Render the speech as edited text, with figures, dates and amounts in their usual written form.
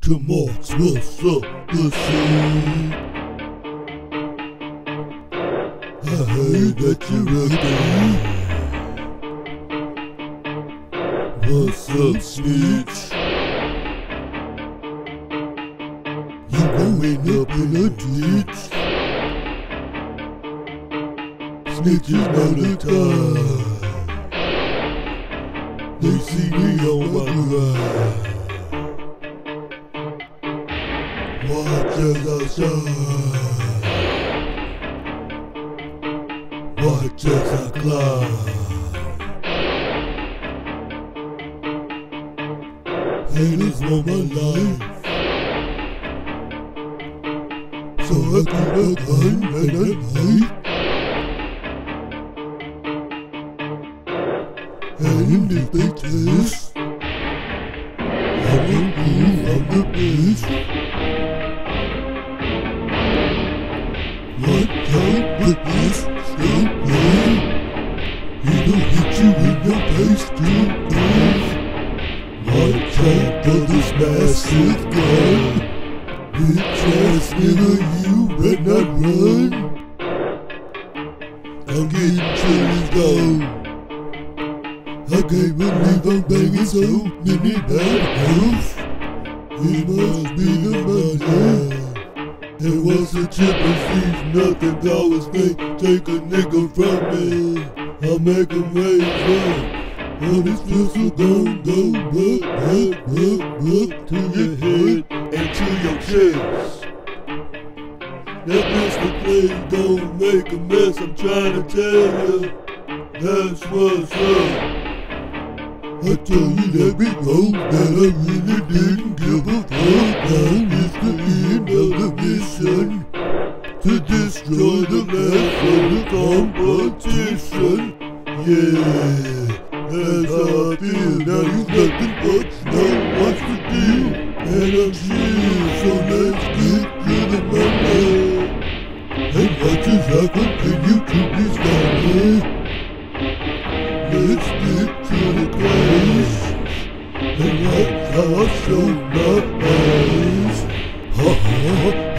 Marks, what's up, the scene? I heard that you're a gay. What's up, snitch? You going up in a ditch? Snitches know the time. They see me on my ride. Watch as I shine. Watch as I climb. Haters want my life, so I keep a gun and a knife. And if they test, I will prove I'm the best. Watch out with this stupid. It'll hit you in your face too. Watch out for this massive gun. Bitch ass nigga, you better not run. I'm getting chills though. I can't believe I'm banging so many bad hoes. It must be the money. It was a chip and sees nothing always may take a nigga from me. I'll make him raise up. All this pistol gon' go up to your head and to your chest. That pistol play gon' make a mess, I'm trying to tell you. That's what's up. I told you that before that I really didn't give a fuck. Now it's the end of the mission, to destroy the last of the competition. Yeah, that's how I feel. Now you nothing but know what's the deal. And I'm chill, so let's get to the money. And watch as I continue to be started. Let's get to the place, and watch how I show my eyes. Ha ha.